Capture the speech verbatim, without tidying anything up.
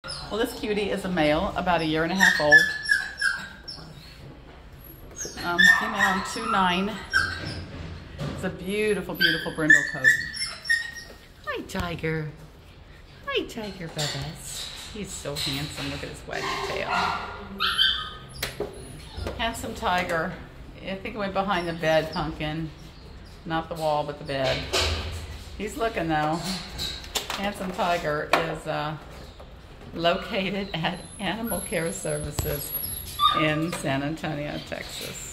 Well, this cutie is a male, about a year and a half old. Um, female on two nine. It's a beautiful, beautiful brindle coat. Hi, Tiger. Hi, Tiger Bubba's. He's so handsome. Look at his waggy tail. Handsome tiger. I think it went behind the bed, Pumpkin. Not the wall, but the bed. He's looking though. Handsome tiger is uh, located at Animal Care Services in San Antonio, Texas.